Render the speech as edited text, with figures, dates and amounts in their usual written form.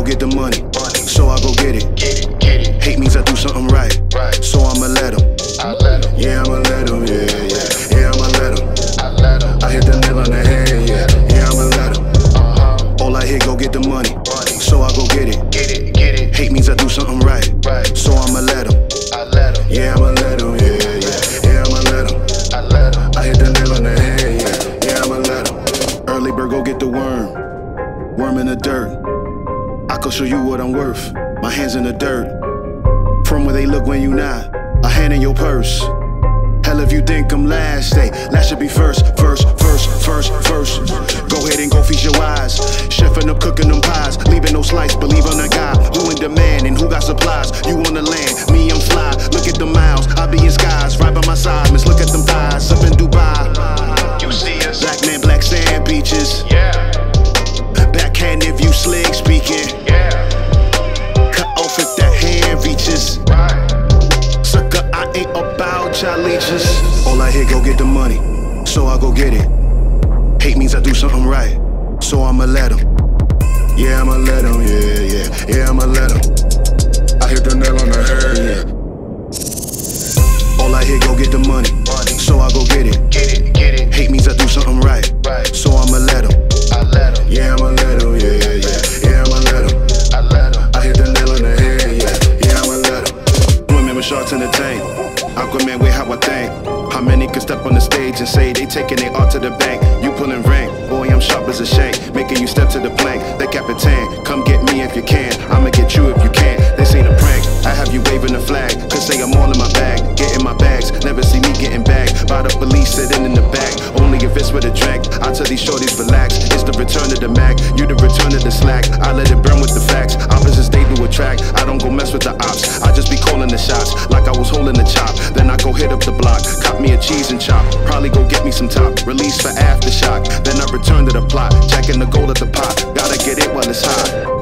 get the money, so I go get it. Hate means I do something right, so I'ma let him. Yeah, I'ma let him, yeah, I'ma let him. I hit the nail on the head, yeah, I'ma let him. All I hear, go get the money, so I go get it. Hate means I do something right, so I'ma let him. Yeah, I'ma let him, yeah, I'ma let him. I hit the nail on the head, yeah, I'ma let him. Early bird, go get the worm in the dirt. I can show you what I'm worth, my hands in the dirt. From where they look when you not, a hand in your purse. Hell if you think I'm last, last should be first. Go ahead and go feast your eyes. Chefing up, cooking them pies, leaving no slice. Believe on a guy who in demand and who got supplies. You on the land, me I'm fly. Look at the miles, I be in skies. Right by my side, miss look at them thighs. Up in Dubai, you see us. Black man, black sand beaches. Yeah. Backhand if you slick speaking. Yeah. Cut off if that hand reaches. Sucker, I ain't about child leeches. All I hear, go get the money, so I go get it. Hate means I do something right, so I'ma let him. Yeah, I'ma let him, yeah, I'ma let him. I hit the nail on the head, yeah. All I hear, go get the money, so I go get it. Hate means I do something right, so I'ma let him. Yeah, I'ma let him, yeah, I'ma let him. I hit the nail on the head, yeah, I'ma let him. Women with sharks in the tank, Aquaman with how I think. How many can step on the stage and say they taking their art to the bank? You pulling rank, boy, I'm sharp as a shank. Making you step to the plank, the Capitan. Come get me if you can, I'ma get you if you can. This ain't a prank, I have you waving the flag. Could say I'm all in my bag, getting my bags. Never see me getting bagged by the police sitting in the back. Only if it's with a drink, I tell these shorties relax. It's the return of the Mac, you the return of the slack. I let it burn with the facts, opposites they do attract. I don't go mess with the ops, I just be calling the shots. Like I was holding the chop, then I go hit up the block. Cop me a cheese and chop, probably go get me some top. Release for aftershock, then I return to the plot. Checking the gold at the pot, gotta get it while it's hot.